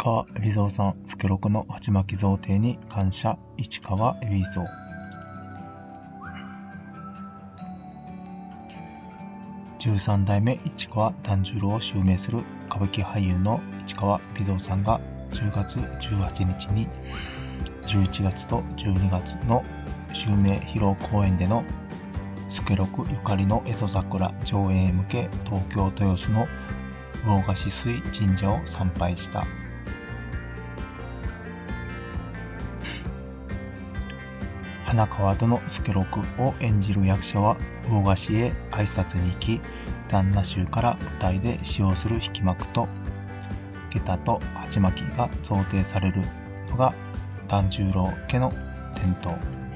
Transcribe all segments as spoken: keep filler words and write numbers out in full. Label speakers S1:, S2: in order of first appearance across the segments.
S1: 川海老蔵さん、助六の鉢巻き贈呈に感謝。市川海老蔵。じゅうさん代目市川團十郎を襲名する歌舞伎俳優の市川海老蔵さんがじゅうがつじゅうはちにちにじゅういちがつとじゅうにがつの襲名披露公演での助六ゆかりの江戸桜上演へ向け、東京豊洲の魚河岸水神社を参拝した。花川戸の助六を演じる役者は魚河岸へ挨拶に行き、旦那衆から舞台で使用する引幕と下駄と鉢巻きが贈呈されるのが團十郎家の伝統。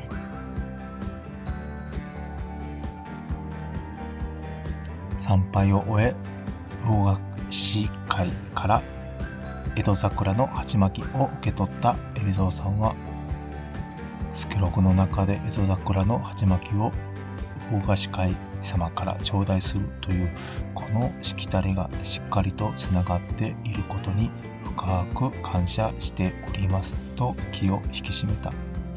S1: 参拝を終え、魚河岸会から江戸桜の鉢巻きを受け取った海老蔵さんは、助六の中で江戸桜の鉢巻きを魚河岸会様から頂戴するというこのしきたりがしっかりとつながっていることに深く感謝しておりますと気を引き締めた。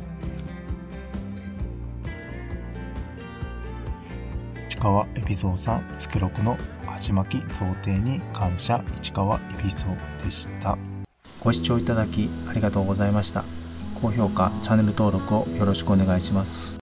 S1: 市川海老蔵さん、助六の鉢巻き贈呈に感謝。市川海老蔵でした。ご視聴いただきありがとうございました。高評価、チャンネル登録をよろしくお願いします。